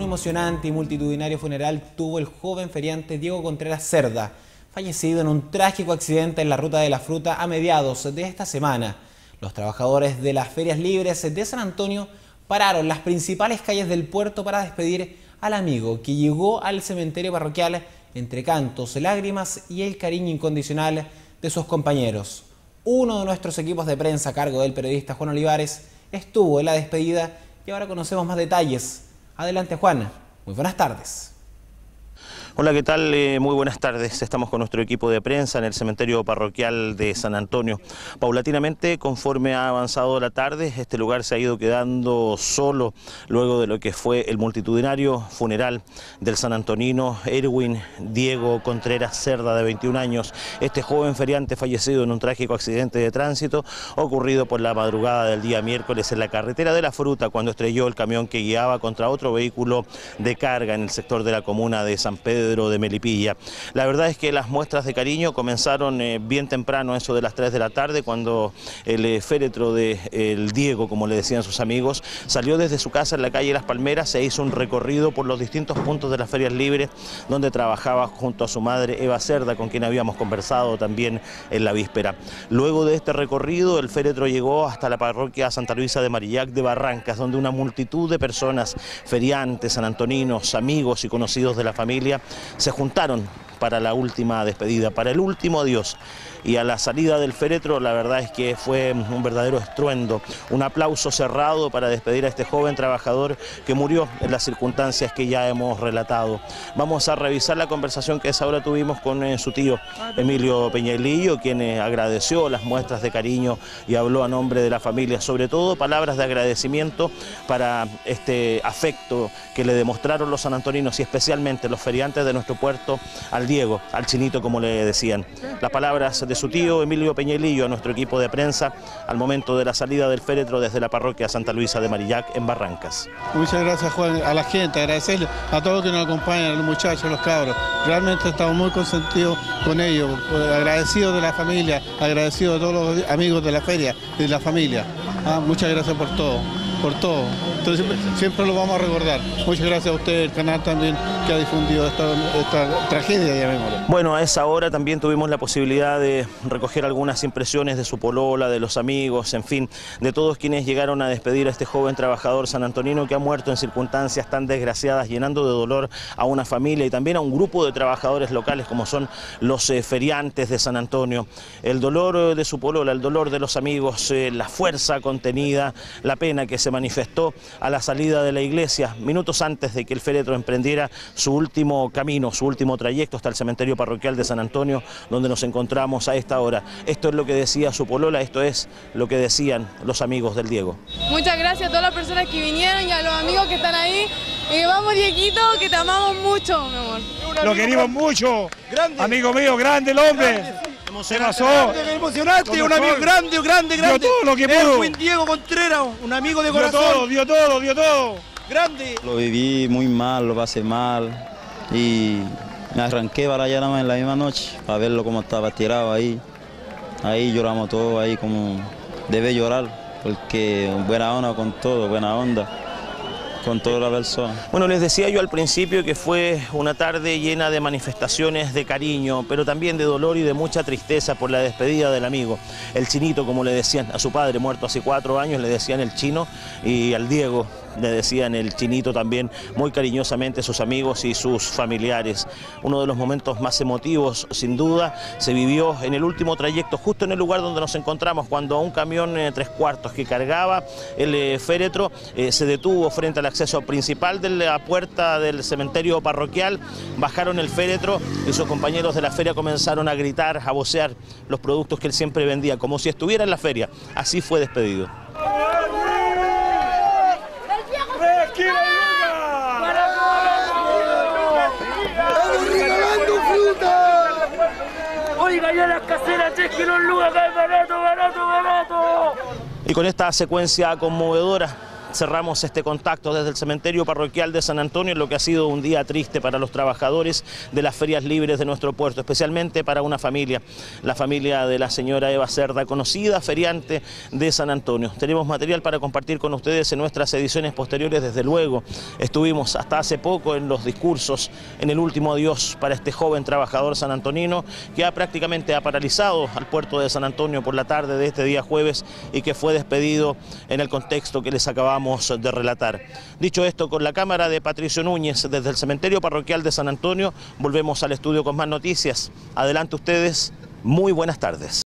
emocionante y multitudinario funeral tuvo el joven feriante Diego Contreras Cerda, fallecido en un trágico accidente en la Ruta de la Fruta a mediados de esta semana. Los trabajadores de las ferias libres de San Antonio pararon las principales calles del puerto para despedir al amigo que llegó al cementerio parroquial entre cantos, lágrimas y el cariño incondicional de sus compañeros. Uno de nuestros equipos de prensa a cargo del periodista Juan Olivares estuvo en la despedida y ahora conocemos más detalles. Adelante, Juan. Muy buenas tardes. Hola, ¿qué tal? Muy buenas tardes. Estamos con nuestro equipo de prensa en el cementerio parroquial de San Antonio. Paulatinamente, conforme ha avanzado la tarde, este lugar se ha ido quedando solo luego de lo que fue el multitudinario funeral del sanantonino Erwin Diego Contreras Cerda, de 21 años. Este joven feriante fallecido en un trágico accidente de tránsito ocurrido por la madrugada del día miércoles en la carretera de la Fruta, cuando estrelló el camión que guiaba contra otro vehículo de carga en el sector de la comuna de San Pedro de Melipilla. La verdad es que las muestras de cariño comenzaron bien temprano, eso de las 3 de la tarde, cuando el féretro de el Diego, como le decían sus amigos, salió desde su casa en la calle Las Palmeras, se hizo un recorrido por los distintos puntos de las ferias libres donde trabajaba junto a su madre Eva Cerda, con quien habíamos conversado también en la víspera. Luego de este recorrido, el féretro llegó hasta la parroquia Santa Luisa de Marillac de Barrancas, donde una multitud de personas, feriantes, sanantoninos, amigos y conocidos de la familia, se juntaron para la última despedida, para el último adiós. Y a la salida del féretro, la verdad es que fue un verdadero estruendo, un aplauso cerrado para despedir a este joven trabajador que murió en las circunstancias que ya hemos relatado. Vamos a revisar la conversación que a esa hora tuvimos con su tío Emilio Peñailillo, quien agradeció las muestras de cariño y habló a nombre de la familia, sobre todo palabras de agradecimiento para este afecto que le demostraron los sanantoninos y especialmente los feriantes de nuestro puerto al Diego, al Chinito, como le decían. Las palabras de su tío Emilio Peñailillo a nuestro equipo de prensa al momento de la salida del féretro desde la parroquia Santa Luisa de Marillac en Barrancas. Muchas gracias, Juan, a la gente, agradecerle a todos los que nos acompañan, a los muchachos, los cabros. Realmente estamos muy consentidos con ellos, agradecidos de la familia, agradecidos de todos los amigos de la feria, de la familia. Muchas gracias por todo. Entonces siempre lo vamos a recordar. Muchas gracias a usted, el canal también, que ha difundido esta tragedia, llamémoslo. Bueno, a esa hora también tuvimos la posibilidad de recoger algunas impresiones de su polola, de los amigos, en fin, de todos quienes llegaron a despedir a este joven trabajador sanantonino que ha muerto en circunstancias tan desgraciadas, llenando de dolor a una familia y también a un grupo de trabajadores locales como son los feriantes de San Antonio. El dolor de su polola, el dolor de los amigos, la fuerza contenida, la pena que se manifestó a la salida de la iglesia, minutos antes de que el féretro emprendiera su último camino, su último trayecto hasta el cementerio parroquial de San Antonio, donde nos encontramos a esta hora. Esto es lo que decía su polola, esto es lo que decían los amigos del Diego. Muchas gracias a todas las personas que vinieron y a los amigos que están ahí. Vamos, Dieguito, que te amamos mucho, mi amor. Lo querimos mucho. Grande. Amigo mío, grande el hombre. Grande. Se pasó. Emocionante, un amigo grande. Dio todo lo que pudo. Diego Contreras, un amigo de corazón. Dio todo. Grande. Lo viví muy mal, lo pasé mal y me arranqué para allá nada más en la misma noche para verlo cómo estaba tirado ahí. Ahí lloramos todos, ahí como debe llorar, porque buena onda con todo, buena onda con toda la persona. Bueno, les decía yo al principio que fue una tarde llena de manifestaciones de cariño, pero también de dolor y de mucha tristeza por la despedida del amigo. El Chinito, como le decían a su padre, muerto hace 4 años, le decían el Chino, y al Diego le decían el Chinito también, muy cariñosamente sus amigos y sus familiares. Uno de los momentos más emotivos, sin duda, se vivió en el último trayecto, justo en el lugar donde nos encontramos, cuando a un camión 3/4 que cargaba el féretro se detuvo frente al acceso principal de la puerta del cementerio parroquial. Bajaron el féretro y sus compañeros de la feria comenzaron a gritar, a vocear los productos que él siempre vendía, como si estuviera en la feria. Así fue despedido. Oiga, ya las caseras 3 kilos luz acá, barato. Y con esta secuencia conmovedora cerramos este contacto desde el cementerio parroquial de San Antonio en lo que ha sido un día triste para los trabajadores de las ferias libres de nuestro puerto, especialmente para una familia, la familia de la señora Eva Cerda, conocida feriante de San Antonio. Tenemos material para compartir con ustedes en nuestras ediciones posteriores, desde luego. Estuvimos hasta hace poco en los discursos, en el último adiós para este joven trabajador sanantonino que prácticamente ha paralizado al puerto de San Antonio por la tarde de este día jueves y que fue despedido en el contexto que les acabamos de relatar. Dicho esto, con la cámara de Patricio Núñez desde el cementerio parroquial de San Antonio, volvemos al estudio con más noticias. Adelante ustedes, muy buenas tardes.